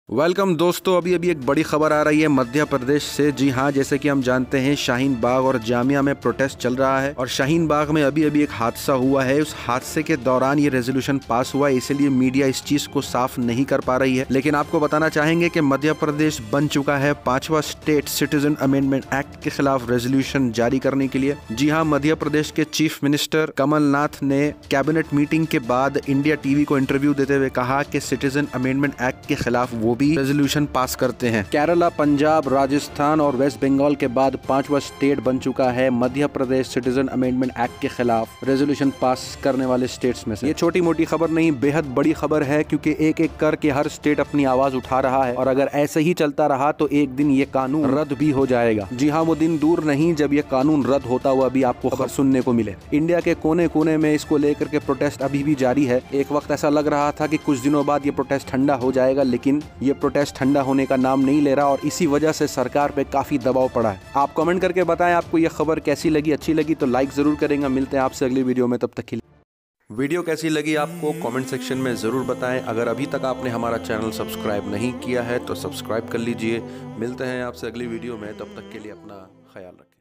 Welcome दोस्तों, अभी एक बड़ी खबर आ रही है मध्य प्रदेश से। जी हाँ, जैसे कि हम जानते हैं शाहीन बाग और जामिया में प्रोटेस्ट चल रहा है और शाहीन बाग में अभी एक हादसा हुआ है। उस हादसे के दौरान ये रेजोल्यूशन पास हुआ है, इसलिए मीडिया इस चीज को साफ नहीं कर पा रही है। लेकिन आपको बताना चाहेंगे कि मध्य प्रदेश बन चुका है 5वां स्टेट सिटीजन अमेंडमेंट एक्ट के खिलाफ रेजोल्यूशन जारी करने के लिए। जी हाँ, मध्य प्रदेश के चीफ मिनिस्टर कमलनाथ ने कैबिनेट मीटिंग के बाद इंडिया टीवी को इंटरव्यू देते हुए कहा कि सिटीजन अमेंडमेंट एक्ट के खिलाफ वो भी रेजोल्यूशन पास करते हैं। केरला, पंजाब, राजस्थान और वेस्ट बंगाल के बाद 5वां स्टेट बन चुका है Madhya Pradesh citizen amendment act के खिलाफ रेजोल्यूशन पास करने वाले स्टेट्स में से। ये छोटी मोटी खबर नहीं, बेहद बड़ी खबर है, क्योंकि एक एक करके हर स्टेट अपनी आवाज उठा रहा है और अगर ऐसे ही चलता रहा तो एक दिन ये कानून रद्द भी हो जाएगा। जी हाँ, वो दिन दूर नहीं जब ये कानून रद्द होता हुआ भी आपको खबर सुनने को मिले। इंडिया के कोने कोने में इसको लेकर के प्रोटेस्ट अभी भी जारी है। एक वक्त ऐसा लग रहा था कि कुछ दिनों बाद ये प्रोटेस्ट ठंडा हो जाएगा, लेकिन ये प्रोटेस्ट ठंडा होने का नाम नहीं ले रहा और इसी वजह से सरकार पे काफी दबाव पड़ा है। आप कमेंट करके बताएं आपको ये खबर कैसी लगी। अच्छी लगी तो लाइक जरूर करेंगे। मिलते हैं आपसे अगली वीडियो में, तब तक के लिए। वीडियो कैसी लगी आपको कमेंट सेक्शन में जरूर बताएं। अगर अभी तक आपने हमारा चैनल सब्सक्राइब नहीं किया है तो सब्सक्राइब कर लीजिए। मिलते हैं आपसे अगली वीडियो में, तब तक के लिए अपना ख्याल रखें।